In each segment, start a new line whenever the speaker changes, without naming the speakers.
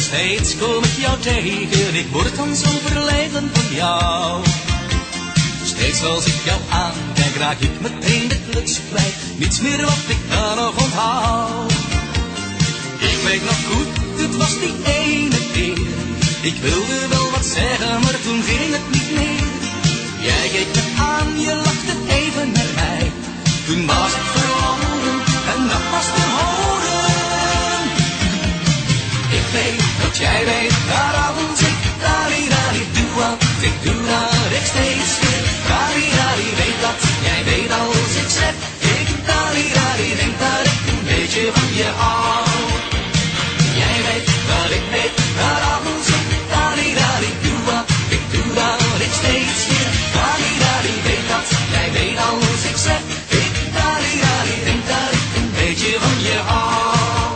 steeds kom ik jou tegen, ik word dan zo verlegen van jou. Steeds als ik jou aankijk, raak ik meteen de kluts kwijt, niets meer wat ik dan nog onthoud. Ik weet nog goed, het was die ene keer, ik wilde wel wat zeggen, maar toen ging het niet meer. Jij keek me aan, je lachte even naar mij, toen was ik verloren en dat was te horen. Ik weet dat jij weet, daar als ik dari doe wat ik doe, dat ik steeds weer dari weet dat jij weet als ik zeg, ik dari denk dat ik een beetje van je hou. Jij weet dat ik weet, daar als ik dari doe wat ik doe, dat ik steeds weer dari weet dat jij weet als ik zeg, ik dari denk dat ik een beetje van je hou.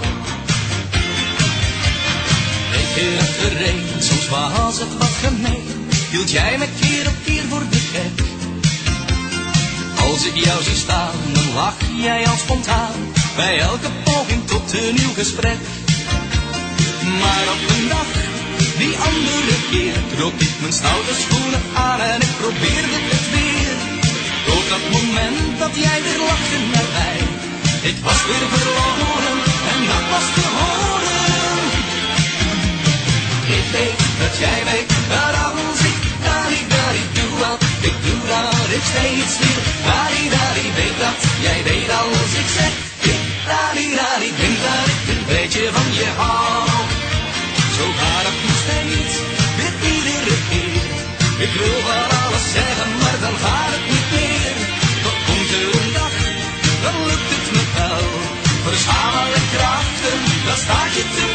Weet je het terrein, soms was het wat gemeen, hield jij me keer op keer voor de gek. Als ik jou zie staan, dan lach jij al spontaan, bij elke poging tot een nieuw gesprek. Maar op een dag, die andere keer, trok ik mijn stoute schoenen aan en ik probeerde het weer. Tot dat moment dat jij weer lachte naar mij, ik was weer verloren en dat was te horen. Ik weet dat jij weet, dat als ik dari doe wat ik doe, dat ik steeds weer dari weet dat jij weet als ik zeg, ik dari denk dat ik een beetje van je hou. Zo gaat het nog steeds, weer iedere keer. Ik wil wel alles zeggen, maar dan gaat het niet meer. Dan komt er een dag, dan lukt het me wel. Verzamel je krachten, dan staat je te